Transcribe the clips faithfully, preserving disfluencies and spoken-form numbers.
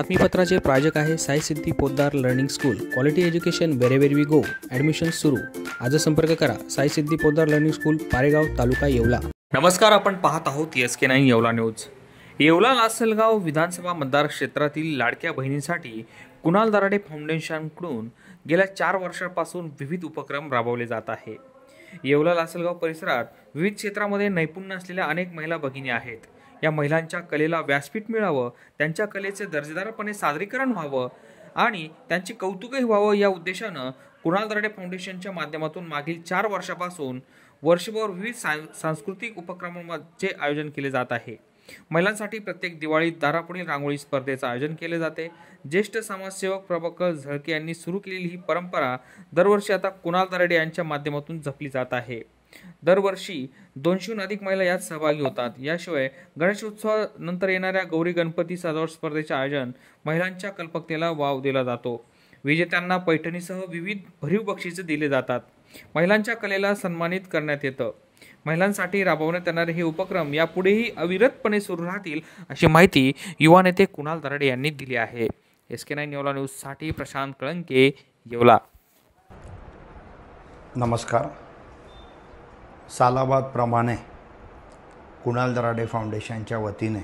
बातमीपत्राचे प्रायोजक आहे Sai Siddhi Poddar learning school. Quality education wherever we go. Admission सुरू. आज संपर्क करा साई सिद्धी पोद्दार लर्निंग स्कूल, पारेगाव, तालुका येवला. नमस्कार, आपण पाहत आहोत S K nine Yeola news. Yeola Lasalgaon विधानसभा मतदार क्षेत्रातील लाडक्या बहिणींसाठी कुणाल दराडे फाउंडेशनकडून गेल्या चार वर्षांपासून विविध उपक्रम राबवले जात आहे. येवला लासलगाव परिसरात विविध क्षेत्रामध्ये नैपुण्य असलेल्या अनेक महिला भगिनी आहेत. या महिलांच्या कलेला व्यासपीठ मिळावं, त्यांच्या कलेचे दर्जेदारपणे सादरीकरण व्हावं आणि त्यांचे कौतुकही व्हावं या उद्देशानं कुणाल दराडे फाउंडेशनच्या माध्यमातून मागील चार वर्षापासून वर्षभर विविध सांस्कृतिक उपक्रमांचे आयोजन केले जात आहे. महिलांसाठी प्रत्येक दिवाळीत दारापुढील रांगोळी स्पर्धेचं आयोजन केले जाते. ज्येष्ठ समाजसेवक प्रभाकर झळके यांनी सुरू केलेली ही परंपरा दरवर्षी आता कुणाल दराडे यांच्या माध्यमातून जपली जात आहे. दरवर्षी दोनशेहून अधिक महिला यात सहभागी होतात. याशिवाय गणेशोत्सवानंतर येणाऱ्या गौरी गणपती सजावट स्पर्धेचे आयोजन महिलांच्या कल्पकतेला वाव दिला जातो. विजेत्यांना पैठणीसह विविध भरीव बक्षिसे दिले जातात. महिलांच्या कलेला सन्मानित करण्यात येतं. महिलांसाठी राबवण्यात येणारे हे उपक्रम यापुढेही अविरतपणे सुरू राहतील, अशी माहिती युवा नेते कुणाल दराडे यांनी दिली आहे. एस के नाईन येवला न्यूजसाठी प्रशांत कळंके, येवला. नमस्कार. सालाबादप्रमाणे कुणाल दराडे फाउंडेशनच्या वतीने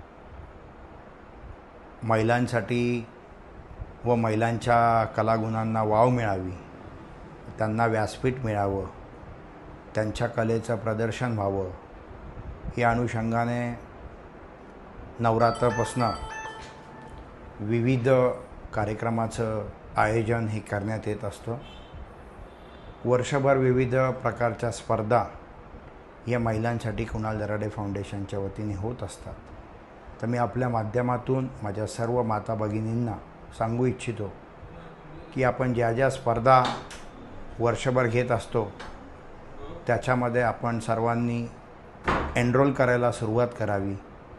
महिलांसाठी व महिलांच्या कलागुणांना वाव मिळावी, त्यांना व्यासपीठ मिळावं, त्यांच्या कलेचं प्रदर्शन व्हावं या अनुषंगाने नवरात्रापासून विविध कार्यक्रमाचं आयोजन हे करण्यात येत असतं. वर्षभर विविध प्रकारच्या स्पर्धा या महिलांसाठी कुणाल दराडे फाउंडेशनच्या वतीने होत असतात. तर मी आपल्या माध्यमातून माझ्या सर्व माता भगिनींना सांगू इच्छितो की आपण ज्या ज्या स्पर्धा वर्षभर घेत असतो त्याच्यामध्ये आपण सर्वांनी एनरोल करायला सुरुवात करावी.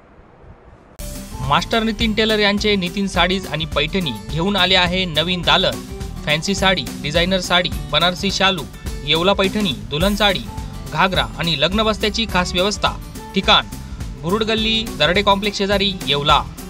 मास्टर नितीन टेलर यांचे नितीन साडीज आणि पैठणी घेऊन आले आहे नवीन दालन. फॅन्सी साडी, डिझायनर साडी, बनारसी शालू, येवला पैठणी, दुल्हन साडी, घागरा आणि लग्न बस्त्याची खास व्यवस्था. ठिकाण बुरुड गल्ली, दराडे कॉम्प्लेक्स शेजारी, येवला.